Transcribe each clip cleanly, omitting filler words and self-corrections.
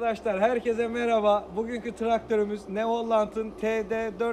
Arkadaşlar herkese merhaba. Bugünkü traktörümüz New Holland'ın TD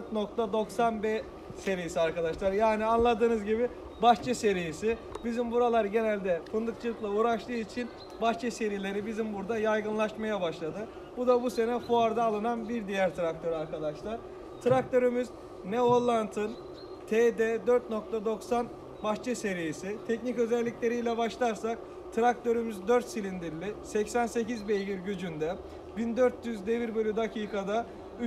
4.90B serisi arkadaşlar. Yani anladığınız gibi bahçe serisi. Bizim buralar genelde fındıkçılıkla uğraştığı için bahçe serileri bizim burada yaygınlaşmaya başladı. Bu da bu sene fuarda alınan bir diğer traktör arkadaşlar. Traktörümüz New Holland'ın TD 4.90 bahçe serisi. Teknik özellikleriyle başlarsak traktörümüz 4 silindirli, 88 beygir gücünde, 1400 devir bölü dakikada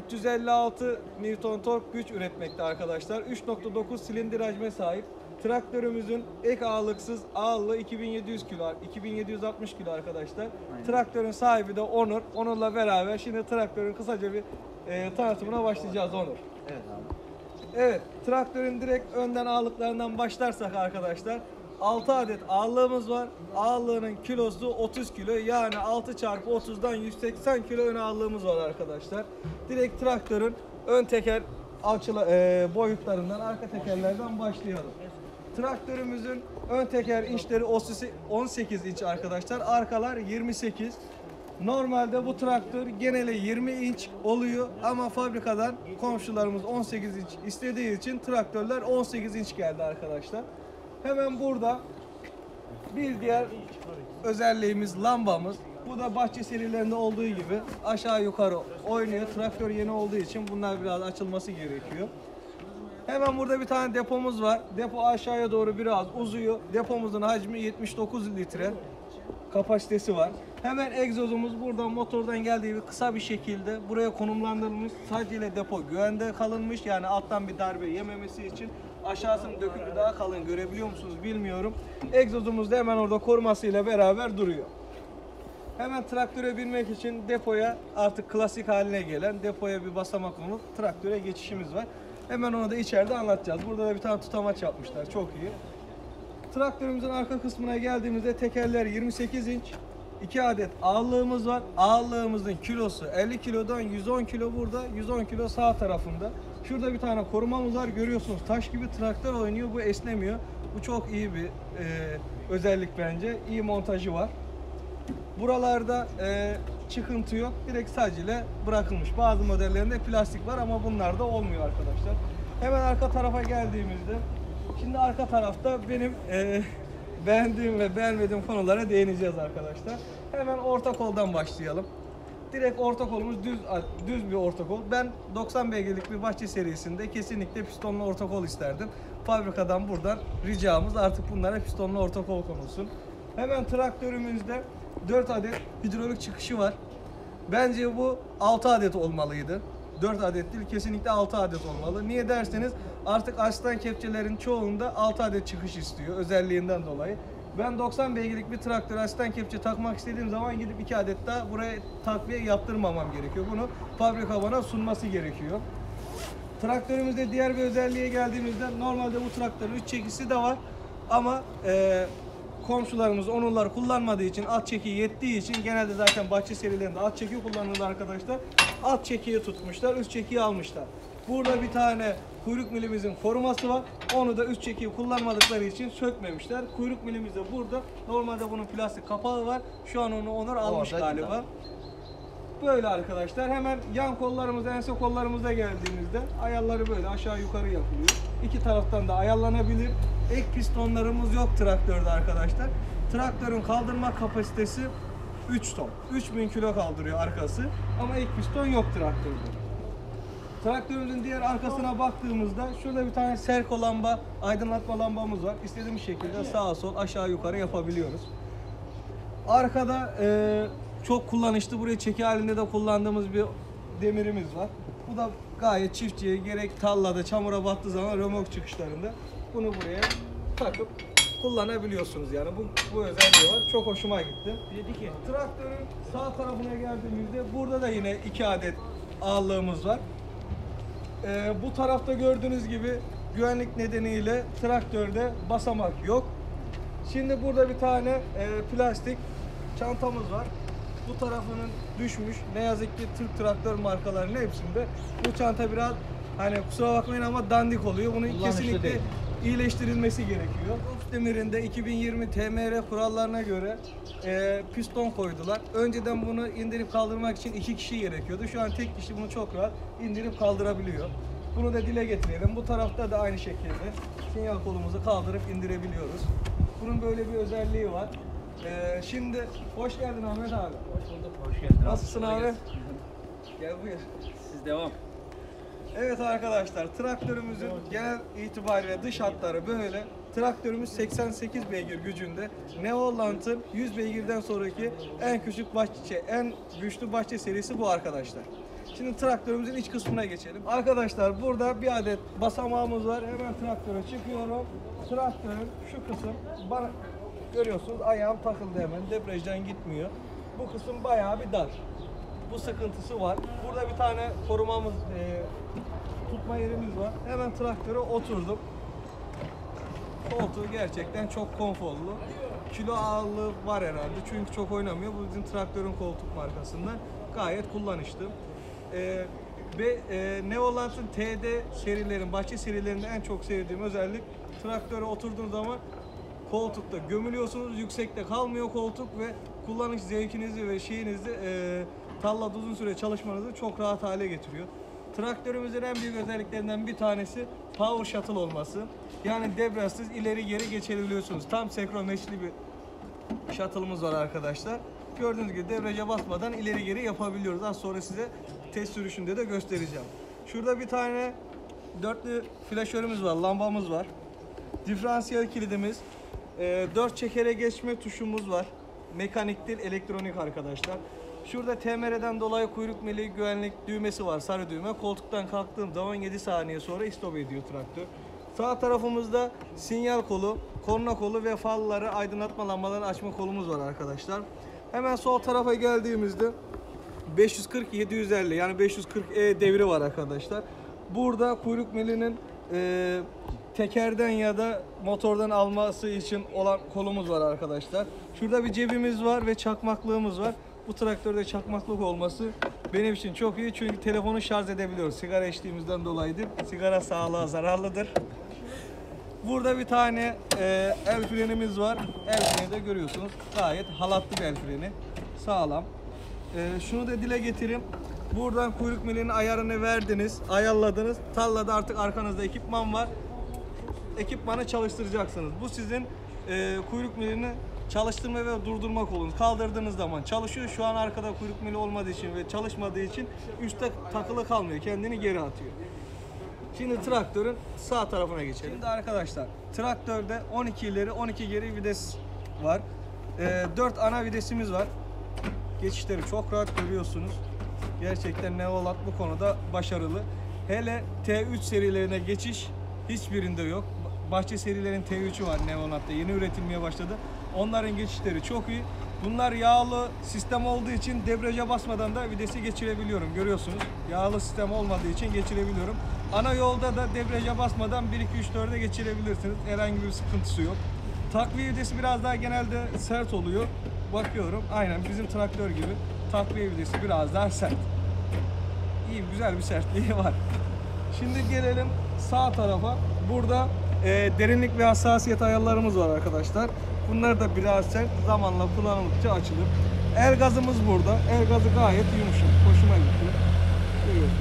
356 Newton tork güç üretmekte arkadaşlar. 3.9 silindir hacme sahip. Traktörümüzün ek ağırlıksız ağırlığı 2700 kilo, 2760 kilo arkadaşlar. Aynen. Traktörün sahibi de Onur. Onur'la beraber şimdi traktörün kısaca bir tanıtımına başlayacağız Onur. Evet abi. Evet, traktörün direkt önden ağırlıklarından başlarsak arkadaşlar 6 adet ağırlığımız var. Ağırlığının kilosu 30 kilo. Yani 6 çarpı 30'dan 180 kilo ön ağırlığımız var arkadaşlar. Direkt traktörün ön teker boyutlarından, arka tekerlerden başlayalım. Traktörümüzün ön teker inçleri 18 inç arkadaşlar. Arkalar 28. Normalde bu traktör geneli 20 inç oluyor ama fabrikadan komşularımız 18 inç istediği için traktörler 18 inç geldi arkadaşlar. Hemen burada bir diğer özelliğimiz lambamız. Bu da bahçe serilerinde olduğu gibi aşağı yukarı oynuyor. Traktör yeni olduğu için bunlar biraz açılması gerekiyor. Hemen burada bir tane depomuz var. Depo aşağıya doğru biraz uzuyor. Depomuzun hacmi 79 litre kapasitesi var. Hemen egzozumuz buradan motordan geldiği gibi kısa bir şekilde buraya konumlandırılmış. Sadece depo güvende kalınmış. Yani alttan bir darbe yememesi için. Aşağısının dökümü daha kalın, görebiliyor musunuz bilmiyorum. Egzozumuz da hemen orada korumasıyla beraber duruyor. Hemen traktöre binmek için depoya artık klasik haline gelen depoya bir basamak olup traktöre geçişimiz var. Hemen onu da içeride anlatacağız. Burada da bir tane tutamaç yapmışlar. Çok iyi. Traktörümüzün arka kısmına geldiğimizde tekerler 28 inç. 2 adet ağırlığımız var. Ağırlığımızın kilosu 50 kilodan 110 kilo burada, 110 kilo sağ tarafında. Şurada bir tane korumamız var. Görüyorsunuz taş gibi traktör oynuyor. Bu esnemiyor. Bu çok iyi bir özellik bence. İyi montajı var. Buralarda çıkıntı yok. Direkt sadece bırakılmış. Bazı modellerinde plastik var ama bunlarda olmuyor arkadaşlar. Hemen arka tarafa geldiğimizde şimdi arka tarafta benim beğendiğim ve beğenmediğim konulara değineceğiz arkadaşlar. Hemen orta koldan başlayalım. Direkt orta kolumuz düz bir orta kol. Ben 90 beygirlik bir bahçe serisinde kesinlikle pistonlu orta kol isterdim. Fabrikadan buradan ricamız artık bunlara pistonlu orta kol konulsun. Hemen traktörümüzde 4 adet hidrolik çıkışı var. Bence bu 6 adet olmalıydı. 4 adet değil, kesinlikle 6 adet olmalı. Niye derseniz artık aslan kepçelerin çoğunda 6 adet çıkış istiyor özelliğinden dolayı. Ben 90 beygirlik bir traktör aslan kepçe takmak istediğim zaman gidip 2 adet daha buraya takviye yaptırmamam gerekiyor. Bunu fabrika bana sunması gerekiyor. Traktörümüzde diğer bir özelliğe geldiğimizde normalde bu traktörün 3 çekisi de var ama komşularımız onları kullanmadığı için, at çekiği yettiği için genelde zaten bahçe serilerinde at çekiği kullanırlar arkadaşlar. At çekiği tutmuşlar, üst çekiği almışlar. Burada bir tane kuyruk milimizin koruması var. Onu da üst çekiği kullanmadıkları için sökmemişler. Kuyruk milimiz de burada. Normalde bunun plastik kapağı var. Şu an onu Onur almış galiba. Böyle arkadaşlar. Hemen yan kollarımız, ense kollarımıza geldiğimizde ayarları böyle aşağı yukarı yapılıyor. İki taraftan da ayarlanabilir. Ek pistonlarımız yok traktörde arkadaşlar. Traktörün kaldırma kapasitesi 3 ton. 3000 kilo kaldırıyor arkası. Ama ek piston yok traktörde. Traktörümüzün diğer arkasına baktığımızda şurada bir tane serko lamba, aydınlatma lambamız var. İstediğimiz şekilde sağa sol aşağı yukarı yapabiliyoruz. Arkada çok kullanışlı, buraya çeki halinde de kullandığımız bir demirimiz var. Bu da gayet çiftçiye gerek tarlada çamura battığı zaman römork çıkışlarında bunu buraya takıp kullanabiliyorsunuz yani. Bu özelliği var. Çok hoşuma gitti. Traktörün sağ tarafına geldiğimizde burada da yine 2 adet ağırlığımız var. Bu tarafta gördüğünüz gibi güvenlik nedeniyle traktörde basamak yok. Şimdi burada bir tane plastik çantamız var. Bu tarafının düşmüş. Ne yazık ki Türk traktör markalarının hepsinde bu çanta biraz hani kusura bakmayın ama dandik oluyor. Bunu kesinlikle iyileştirilmesi gerekiyor. Demir'inde 2020 TMR kurallarına göre piston koydular. Önceden bunu indirip kaldırmak için 2 kişi gerekiyordu. Şu an tek kişi bunu çok rahat indirip kaldırabiliyor. Bunu da dile getirelim. Bu tarafta da aynı şekilde sinyal kolumuzu kaldırıp indirebiliyoruz. Bunun böyle bir özelliği var. Şimdi hoş geldin Ahmet abi. Hoş bulduk, hoş geldin. Nasılsın abi? Gel buyur. Siz devam. Evet arkadaşlar, traktörümüzün genel itibariyle dış hatları böyle. Traktörümüz 88 beygir gücünde. Neoland'ın 100 beygirden sonraki en küçük bahçe, en güçlü bahçe serisi bu arkadaşlar. Şimdi traktörümüzün iç kısmına geçelim. Arkadaşlar burada bir adet basamağımız var. Hemen traktöre çıkıyorum. Traktörün şu kısım bana görüyorsunuz ayağım takıldı hemen. Debriyajdan gitmiyor. Bu kısım bayağı bir dar. Bu sıkıntısı var. Burada bir tane korumamız, tutma yerimiz var. Hemen traktöre oturdum. Koltuğu gerçekten çok konforlu. Kilo ağırlığı var herhalde çünkü çok oynamıyor. Bu bizim traktörün koltuk markasından. Gayet kullanışlı. Ve Neoland'ın TD serilerin, bahçe serilerinde en çok sevdiğim özellik traktöre oturduğunuz zaman koltukta gömülüyorsunuz. Yüksekte kalmıyor koltuk ve kullanış zevkinizi ve şeyinizi tarlada uzun süre çalışmanızı çok rahat hale getiriyor. Traktörümüzün en büyük özelliklerinden bir tanesi power shuttle olması. Yani debriyajsız ileri geri geçebiliyorsunuz. Tam senkronmeşli bir shuttle'ımız var arkadaşlar. Gördüğünüz gibi debriyaja basmadan ileri geri yapabiliyoruz. Az sonra size test sürüşünde de göstereceğim. Şurada bir tane dörtlü flaşörümüz var, lambamız var. Diferansiyel kilidimiz, 4 çekere geçme tuşumuz var. Mekanik değil, elektronik arkadaşlar. Şurada TMR'den dolayı kuyruk mili güvenlik düğmesi var, sarı düğme. Koltuktan kalktığım zaman 7 saniye sonra istop ediyor traktör. Sağ tarafımızda sinyal kolu, korna kolu ve farları aydınlatma lambalarını açma kolumuz var arkadaşlar. Hemen sol tarafa geldiğimizde 540-750 yani 540E devri var arkadaşlar. Burada kuyruk milinin tekerden ya da motordan alması için olan kolumuz var arkadaşlar. Şurada bir cebimiz var ve çakmaklığımız var. Bu traktörde çakmaklık olması benim için çok iyi çünkü telefonu şarj edebiliyoruz. Sigara içtiğimizden dolayıdır. Sigara sağlığa zararlıdır. Burada bir tane el frenimiz var. El freni de görüyorsunuz. Gayet halatlı bir el freni. Sağlam. Şunu da dile getireyim. Buradan kuyruk milinin ayarını verdiniz, ayarladınız. Tarlada artık arkanızda ekipman var. Ekipmanı çalıştıracaksınız. Bu sizin kuyruk milini çalıştırma ve durdurma kolunuz. Kaldırdığınız zaman çalışıyor. Şu an arkada kuyruk mili olmadığı için ve çalışmadığı için üstte takılı kalmıyor. Kendini geri atıyor. Şimdi traktörün sağ tarafına geçelim. Şimdi arkadaşlar traktörde 12 ileri 12 geri vites var. 4 ana vitesimiz var. Geçişleri çok rahat görüyorsunuz. Gerçekten Neoland bu konuda başarılı. Hele T3 serilerine geçiş hiçbirinde yok. Bahçe serilerin T3'ü var Neoland'da. Yeni üretilmeye başladı. Onların geçişleri çok iyi. Bunlar yağlı sistem olduğu için debriyaja basmadan da vitesi geçirebiliyorum. Görüyorsunuz. Yağlı sistem olmadığı için geçirebiliyorum. Ana yolda da debriyaja basmadan 1-2-3-4'e geçirebilirsiniz. Herhangi bir sıkıntısı yok. Takviye vitesi biraz daha genelde sert oluyor. Bakıyorum. Aynen bizim traktör gibi. Takviye vitesi biraz daha sert. İyi, güzel bir sertliği var. Şimdi gelelim sağ tarafa. Burada derinlik ve hassasiyet ayarlarımız var arkadaşlar. Bunlar da biraz sert. Zamanla kullanıldıkça açılır. El gazımız burada. El gazı gayet yumuşak. Hoşuma gitti. Görüyorsunuz.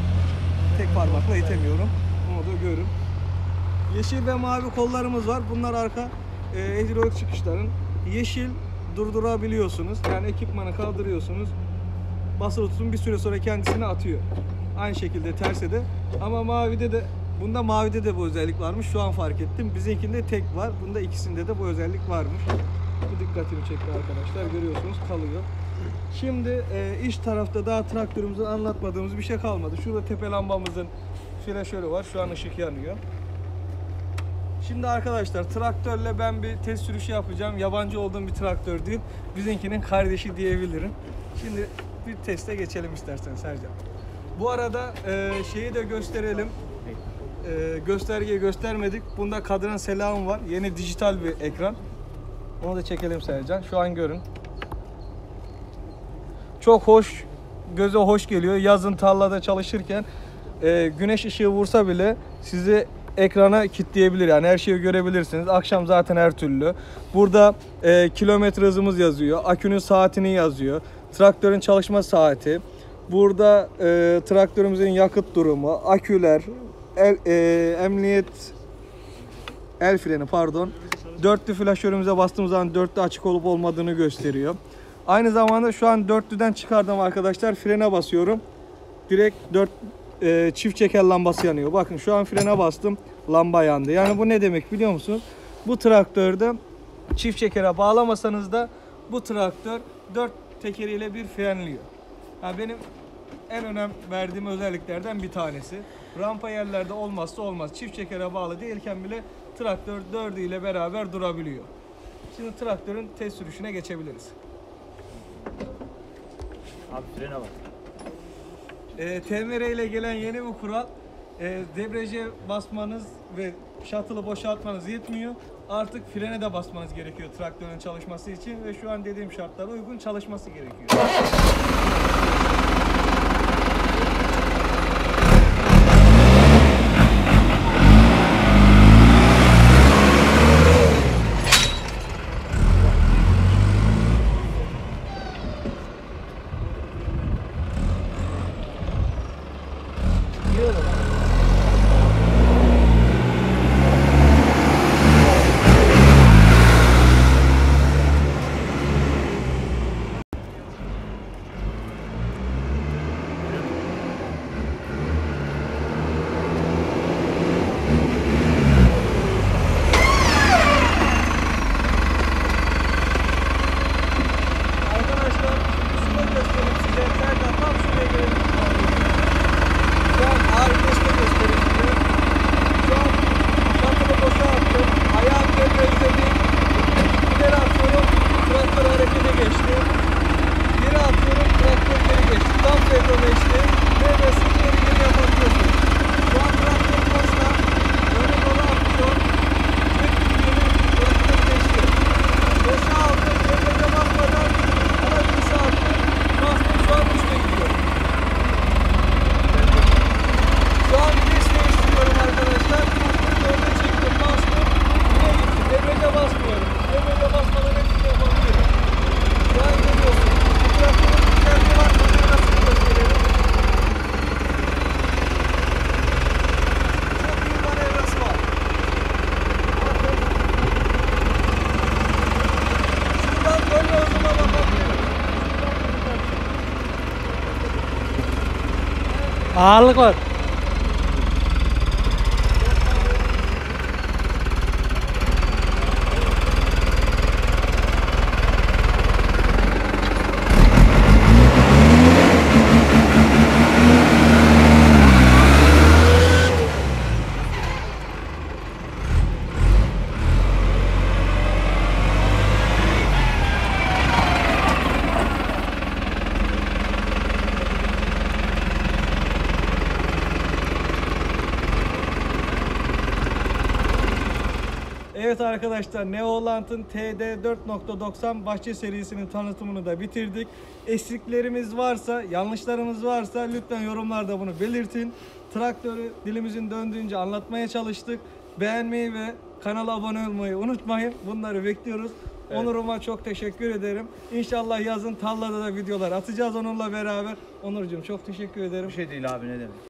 Tek parmakla itemiyorum. Bunu da görün. Yeşil ve mavi kollarımız var. Bunlar arka hidrolik çıkışların. Yeşil durdurabiliyorsunuz. Yani ekipmanı kaldırıyorsunuz. Basılı tutun, bir süre sonra kendisini atıyor. Aynı şekilde terse de. Ama mavide de, bunda mavide de bu özellik varmış. Şu an fark ettim. Bizimkinde tek var. Bunda ikisinde de bu özellik varmış. Bu dikkatimi çekti arkadaşlar. Görüyorsunuz kalıyor. Şimdi iç tarafta daha traktörümüzün anlatmadığımız bir şey kalmadı. Şurada tepe lambamızın flaşörü var. Şu an ışık yanıyor. Şimdi arkadaşlar traktörle ben bir test sürüşü yapacağım. Yabancı olduğum bir traktör değil. Bizimkinin kardeşi diyebilirim. Şimdi bir teste geçelim istersen Sercan. Bu arada şeyi de gösterelim. Göstergeyi göstermedik. Bunda kadran selamı var. Yeni dijital bir ekran. Onu da çekelim Sercan. Şu an görün. Çok hoş, göze hoş geliyor. Yazın tarlada çalışırken güneş ışığı vursa bile sizi ekrana kilitleyebilir, yani her şeyi görebilirsiniz. Akşam zaten her türlü. Burada kilometre hızımız yazıyor, akünün saatini yazıyor, traktörün çalışma saati. Burada traktörümüzün yakıt durumu, aküler, emniyet, el freni pardon. Dörtlü flaşörümüze bastığımız zaman dörtlü açık olup olmadığını gösteriyor. Aynı zamanda şu an dörtlüden çıkardım arkadaşlar. Frene basıyorum. Direkt çift çeker lambası yanıyor. Bakın şu an frene bastım. Lamba yandı. Yani bu ne demek biliyor musunuz? Bu traktörde çift çekere bağlamasanız da bu traktör dört tekeriyle bir frenliyor. Yani benim en önem verdiğim özelliklerden bir tanesi. Rampa yerlerde olmazsa olmaz. Çift çekere bağlı değilken bile traktör dördüyle beraber durabiliyor. Şimdi traktörün test sürüşüne geçebiliriz. Abi frene bak. TMR ile gelen yeni bir kural. Debriyaja basmanız ve shuttle'ı boşaltmanız yetmiyor. Artık frene de basmanız gerekiyor traktörün çalışması için ve şu an dediğim şartlara uygun çalışması gerekiyor. Ağırlık var. Evet arkadaşlar, Neolant'ın TD 4.90 bahçe serisinin tanıtımını da bitirdik. Eksiklerimiz varsa, yanlışlarımız varsa lütfen yorumlarda bunu belirtin. Traktörü dilimizin döndüğünce anlatmaya çalıştık. Beğenmeyi ve kanala abone olmayı unutmayın. Bunları bekliyoruz. Evet. Onur'uma çok teşekkür ederim. İnşallah yazın tarlada da videolar atacağız onunla beraber. Onurcuğum çok teşekkür ederim. Bir şey değil abi, ne demek.